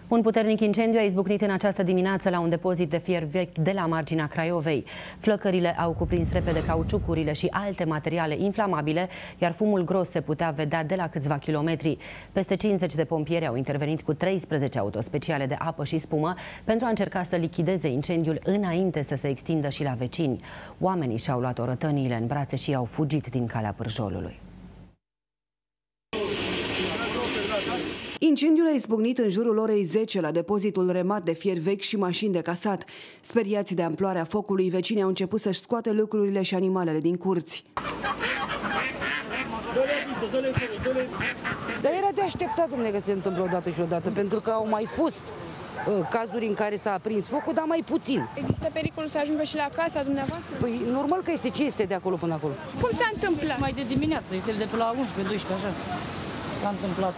Un puternic incendiu a izbucnit în această dimineață la un depozit de fier vechi de la marginea Craiovei. Flăcările au cuprins repede cauciucurile și alte materiale inflamabile, iar fumul gros se putea vedea de la câțiva kilometri. Peste 50 de pompieri au intervenit cu 13 autospeciale de apă și spumă pentru a încerca să lichideze incendiul înainte să se extindă și la vecini. Oamenii și-au luat orătăniile în brațe și au fugit din calea pârjolului. Incendiul a izbucnit în jurul orei 10 la depozitul remat de fier vechi și mașini de casat. Speriați de amploarea focului, vecinii au început să-și scoate lucrurile și animalele din curți. Dar era de așteptat, domnule, că se întâmplă odată și odată, pentru că au mai fost cazuri în care s-a aprins focul, dar mai puțin. Există pericolul să ajungă și la casa dumneavoastră? Păi normal că este. Ce este de acolo până acolo? Cum s-a întâmplat? Mai de dimineață, este de pe la 11-12, așa. S-a întâmplat.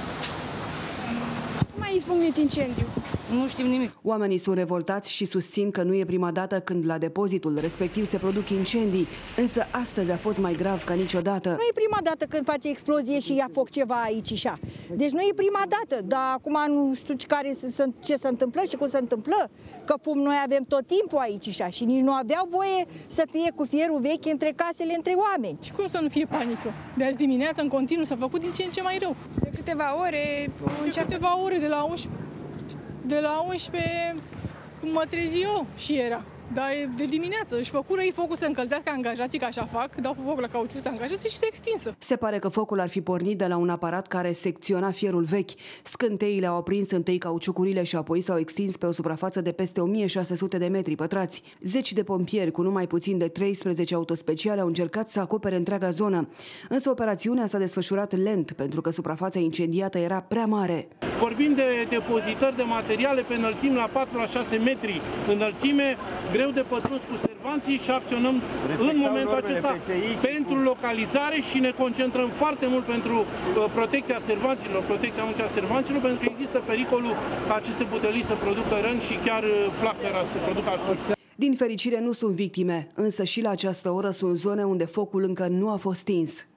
Cum a izbucnit incendiu? Nu știm nimic. Oamenii sunt revoltați și susțin că nu e prima dată când la depozitul respectiv se produc incendii, însă astăzi a fost mai grav ca niciodată. Nu e prima dată când face explozie și ia foc ceva aici și așa. Deci nu e prima dată, dar acum nu știu ce se întâmplă și cum se întâmplă, că fum noi avem tot timpul aici și așa și nici nu aveau voie să fie cu fierul vechi între casele, între oameni. Și cum să nu fie panică? De azi dimineața în continuu s-a făcut din ce în ce mai rău. De câteva ore câteva ore, de la 11 mă trezi eu și era. Dar de dimineață își făcură ei focul să încălzească angajații, că așa fac, dau foc la cauciuc să angajații și se extinsă. Se pare că focul ar fi pornit de la un aparat care secționa fierul vechi. Scânteile au aprins întâi cauciucurile și apoi s-au extins pe o suprafață de peste 1600 de metri pătrați. Zeci de pompieri cu numai puțin de 13 autospeciale au încercat să acopere întreaga zonă. Însă operațiunea s-a desfășurat lent pentru că suprafața incendiată era prea mare. Vorbim de depozitări de materiale pe înălțimi la 4-6 metri înălțime, greu de pătruns cu servanții și acționăm în momentul acesta pentru localizare și ne concentrăm foarte mult pentru protecția servanților, protecția muncii a servanților, pentru că există pericolul ca aceste butelii să producă răni și chiar flacăra să producă arsuri. Din fericire nu sunt victime, însă și la această oră sunt zone unde focul încă nu a fost stins.